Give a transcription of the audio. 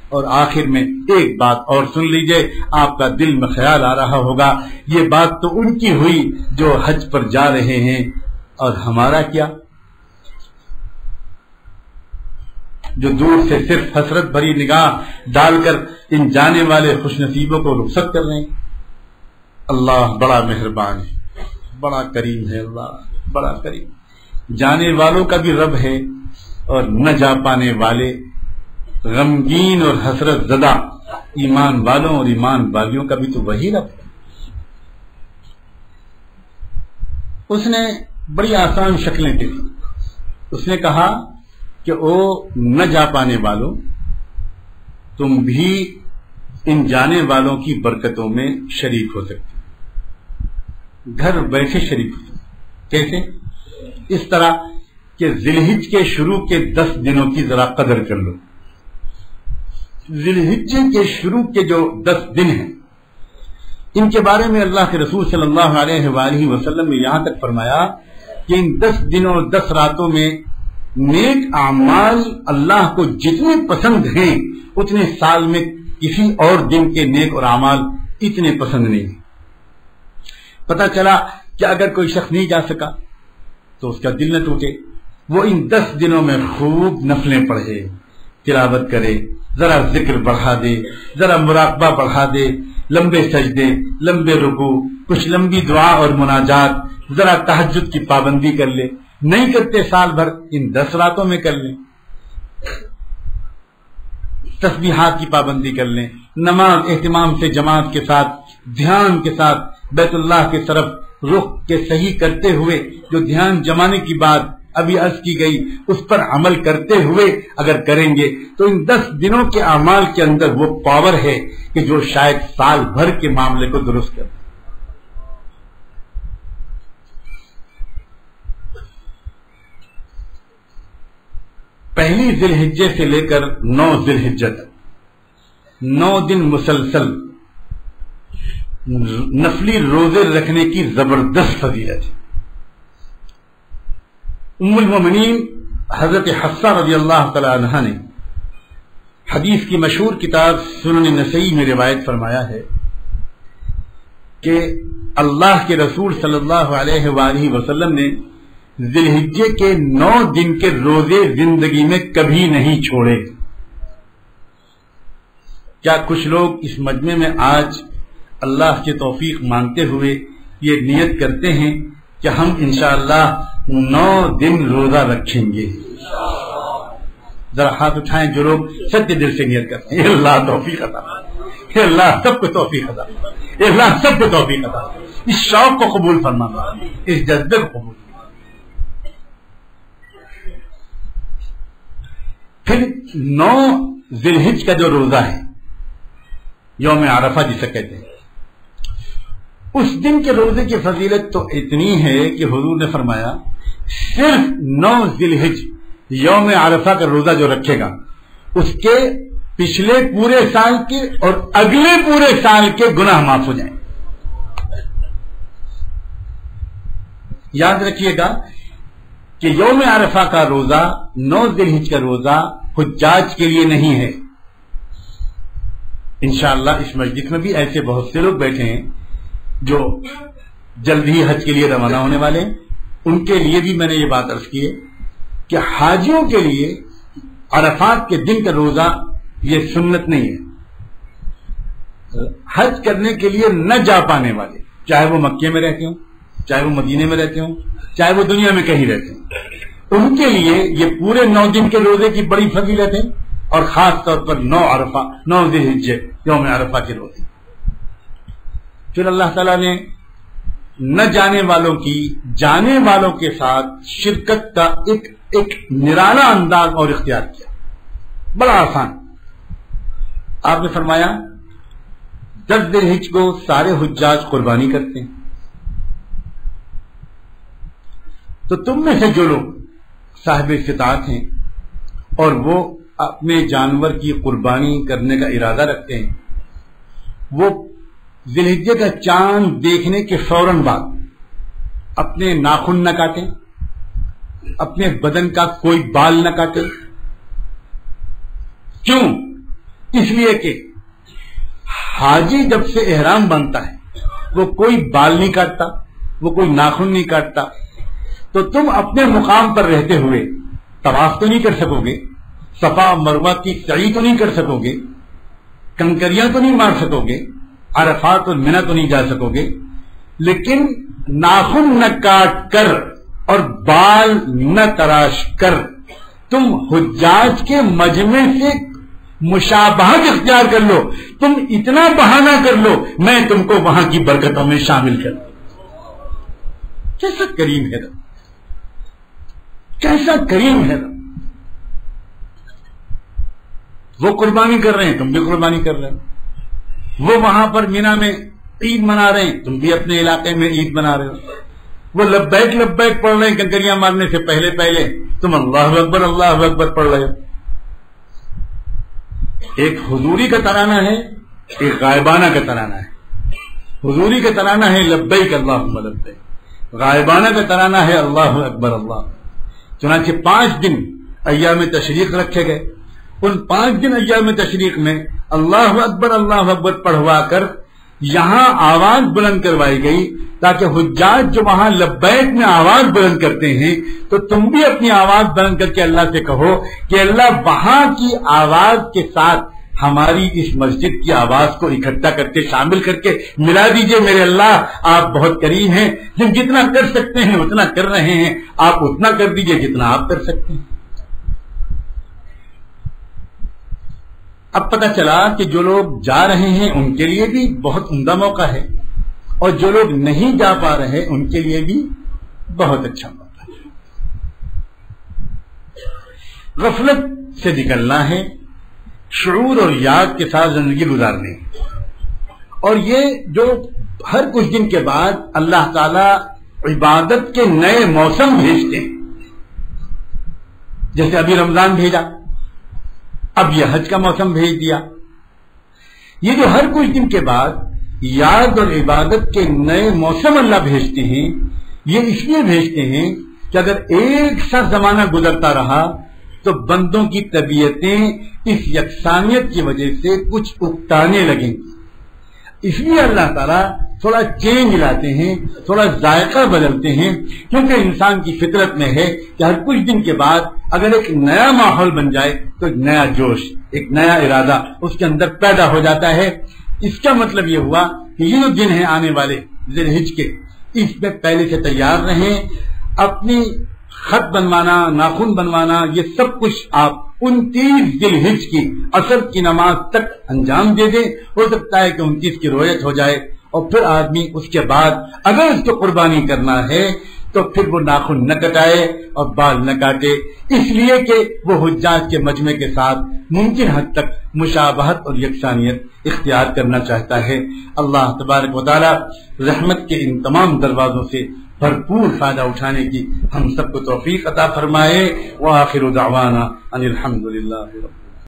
اور آخر میں ایک بات اور سن لیجئے، آپ کا دل میں خیال آ رہا ہوگا یہ بات تو ان کی ہوئی جو حج پر جا رہے ہیں، اور ہمارا کیا؟ جو دور سے صرف حسرت بھری نگاہ ڈال کر ان جانے والے خوش نصیبوں کو رخصت کر رہے ہیں۔ اللہ بڑا مہربان ہے، بڑا کریم ہے، اللہ بڑا کریم، جانے والوں کا بھی رب ہے اور نہ جا پانے والے غمگین اور حسرت زدہ ایمان والوں اور ایمان والیوں کا بھی تو وہی رب ہے۔ اس نے بڑی آسان شکلیں دی، اس نے کہا کہ او نہ جا پانے والوں، تم بھی ان جانے والوں کی برکتوں میں شریک ہو سکتے، گھر بیٹھے شریک ہو سکتے۔ کیسے؟ اس طرح کہ ذی الحج کے شروع کے 10 دنوں کی ذرا قدر کر لو۔ ذی الحجہ کے شروع کے جو 10 دن ہیں، ان کے بارے میں اللہ کے رسول صلی اللہ علیہ وآلہ وسلم نے یہاں تک فرمایا کہ ان 10 دنوں اور 10 راتوں میں نیک اعمال اللہ کو جتنے پسند ہیں اتنے سال میں کسی اور دن کے نیک اور اعمال اتنے پسند نہیں ہیں۔ پتہ چلا کہ اگر کوئی شخص نہیں جا سکا تو اس کا دل نہ ٹوٹے، وہ ان 10 دنوں میں خوب نفلیں پڑھے، تلاوت کرے، ذرا ذکر بڑھا دے، ذرا مراقبہ بڑھا دے، لمبے سجدے، لمبے رکوع، کچھ لمبی دعا اور مناجات، ذرا تہجد کی پابندی کر لے، نہیں کرتے سال بھر ان 10 راتوں میں کر لیں، تسبیحات کی پابندی کر لیں، نماز اہتمام سے جماعت کے ساتھ دھیان کے ساتھ بیت اللہ کی طرف رخ کے صحیح کرتے ہوئے، جو دھیان جمانے کی بات ابھی عرض کی گئی اس پر عمل کرتے ہوئے اگر کریں گے تو ان 10 دنوں کے اعمال کے اندر وہ پاور ہے کہ جو شاید سال بھر کے معاملے کو درست کر۔ پہلی ذی الحجہ سے لے کر 9 ذی الحجہ تک 9 دن مسلسل نفلی روزے رکھنے کی زبردست فضیلت ہے۔ ام المؤمنین حضرت حفصہ رضی اللہ تعالی عنہا نے حدیث کی مشہور کتاب سنن نسائی میں روایت فرمایا ہے کہ اللہ کے رسول صلی اللہ علیہ وآلہ وسلم نے ذی الحجہ کے 9 دن کے روزے زندگی میں کبھی نہیں چھوڑے۔ کیا کچھ لوگ اس مجمع میں آج اللہ سے توفیق مانگتے ہوئے یہ نیت کرتے ہیں کہ ہم انشاءاللہ 9 دن روزہ رکھیں گے؟ ذرا ہاتھ اٹھائیں جو لوگ سچے دل سے نیت کرتے ہیں۔ اللہ توفیق عطا، اللہ سب کو توفیق عطا، اللہ سب کو توفیق عطا، اس شوق کو قبول فرما، اس جذبے کو قبول۔ پھر 9 ذی الحجہ کا جو روزہ ہے، یوم عرفہ جسے کہتے ہیں، اس دن کے روزے کی فضیلت تو اتنی ہے کہ حضور نے فرمایا صرف 9 ذی الحجہ یوم عرفہ کا روزہ جو رکھے گا اس کے پچھلے پورے سال کے اور اگلے پورے سال کے گناہ معاف ہو جائیں۔ یاد رکھیے گا کہ یوم عرفہ کا روزہ 9 ذی الحجہ کا روزہ حجاج کے لیے نہیں ہے۔ انشاءاللہ اس مسجد میں بھی ایسے بہت سے لوگ بیٹھے ہیں جو جلد ہی حج کے لیے روانہ ہونے والے ہیں، ان کے لیے بھی میں نے یہ بات عرض کی ہے کہ حاجیوں کے لیے عرفات کے دن کا روزہ یہ سنت نہیں ہے۔ حج کرنے کے لیے نہ جا پانے والے، چاہے وہ مکے میں رہتے ہوں، چاہے وہ مدینے میں رہتے ہوں، چاہے وہ دنیا میں کہیں رہتے ہوں، ان کے لیے یہ پورے 9 دن کے روزے کی بڑی فضیلت ہے، اور خاص طور پر 9 ذی الحجہ یوم عرفہ کے روزے۔ پھر اللہ تعالیٰ نے نہ جانے والوں کی جانے والوں کے ساتھ شرکت کا ایک نرالا انداز اور اختیار کیا، بڑا آسان۔ آپ نے فرمایا 10 ذی الحجہ کو سارے حجاج قربانی کرتے ہیں، تو تم میں سے جو لوگ صاحب استطاعت ہیں اور وہ اپنے جانور کی قربانی کرنے کا ارادہ رکھتے ہیں، وہ ذی الحجہ کا چاند دیکھنے کے فوراً بعد اپنے ناخن نہ کاٹیں، اپنے بدن کا کوئی بال نہ کاٹیں۔ کیوں؟ اس لیے کہ حاجی جب سے احرام بنتا ہے وہ کوئی بال نہیں کاٹتا، وہ کوئی ناخن نہیں کاٹتا، تو تم اپنے مقام پر رہتے ہوئے طواف تو نہیں کر سکو گے، صفا مروہ کی سعی تو نہیں کر سکو گے، کنکریاں تو نہیں مار سکو گے، عرفات اور منی تو نہیں جا سکو گے، لیکن ناخن نہ کاٹ کر اور بال نہ تراش کر تم حجاج کے مجمع سے مشابہت اختیار کر لو، تم اتنا بہانہ کر لو میں تم کو وہاں کی برکتوں میں شامل کر دوں۔ کیسا کریم ہے رب، کیسا کریم ہے رب۔ وہ قربانی کر رہے ہیں، تم بھی قربانی کر رہے ہو، وہ وہاں پر مینا میں عید منا رہے ہیں، تم بھی اپنے علاقے میں عید منا رہے ہو، وہ لبیک لبیک پڑھ رہے ہیں کنکریاں مارنے سے پہلے پہلے تم اللہ اکبر پڑھ رہے ہو۔ ایک حضوری کا ترانہ ہے، ایک غائبانہ کا ترانہ ہے۔ حضوری کا ترانہ ہے لبیک اللہم لبیک، غائبانہ کا ترانہ ہے اللہ اکبر اللہ۔ چنانچہ 5 دن ایام تشریق رکھے گئے، ان 5 دن ایام تشریق میں اللہ اکبر پڑھوا کر یہاں آواز بلند کروائی گئی تاکہ حجاج جو وہاں لبیک میں آواز بلند کرتے ہیں تو تم بھی اپنی آواز بلند کر کے اللہ سے کہو کہ اللہ وہاں کی آواز کے ساتھ ہماری اس مسجد کی آواز کو اکٹھا کر کے شامل کر کے ملا دیجئے میرے اللہ، آپ بہت کریم ہیں، ہم جتنا کر سکتے ہیں اتنا کر رہے ہیں، آپ اتنا کر دیجئے جتنا آپ کر سکتے ہیں۔ اب پتہ چلا کہ جو لوگ جا رہے ہیں ان کے لیے بھی بہت عمدہ موقع ہے، اور جو لوگ نہیں جا پا رہے ان کے لیے بھی بہت اچھا موقع ہے۔ غفلت سے نکلنا ہے، شعور اور یاد کے ساتھ زندگی گزارنے، اور یہ جو ہر کچھ دن کے بعد اللہ تعالی عبادت کے نئے موسم بھیجتے ہیں، جیسے ابھی رمضان بھیجا، اب یہ حج کا موسم بھیج دیا، یہ جو ہر کچھ دن کے بعد یاد اور عبادت کے نئے موسم اللہ بھیجتے ہیں، یہ اس لیے بھیجتے ہیں کہ اگر ایک سا زمانہ گزرتا رہا تو بندوں کی طبیعتیں اس یکسانیت کی وجہ سے کچھ اکتانے لگیں، اس لیے اللہ تعالیٰ تھوڑا چینج لاتے ہیں، تھوڑا ذائقہ بدلتے ہیں، کیونکہ انسان کی فطرت میں ہے کہ ہر کچھ دن کے بعد اگر ایک نیا ماحول بن جائے تو ایک نیا جوش، ایک نیا ارادہ اس کے اندر پیدا ہو جاتا ہے۔ اس کا مطلب یہ ہوا کہ یہ جو دن ہیں آنے والے ذی الحج کے، اس میں پہلے سے تیار رہیں، اپنی خط بنوانا، ناخن بنوانا، یہ سب کچھ آپ 29 ذی الحج کی عصر کی نماز تک انجام دے دیں۔ ہو سکتا ہے کہ 29 کی رویت ہو جائے، اور پھر آدمی اس کے بعد اگر اس کو قربانی کرنا ہے تو پھر وہ ناخن نہ کٹائے اور بال نہ کاٹے، اس لیے کہ وہ حجاج کے مجمع کے ساتھ ممکن حد تک مشابہت اور یکسانیت اختیار کرنا چاہتا ہے۔ اللہ تبارک و تعالی رحمت کے ان تمام دروازوں سے بھرپور فائدہ اٹھانے کی ہم سب کو توفیق عطا فرمائے۔ وآخر دعوانا ان الحمد للہ رب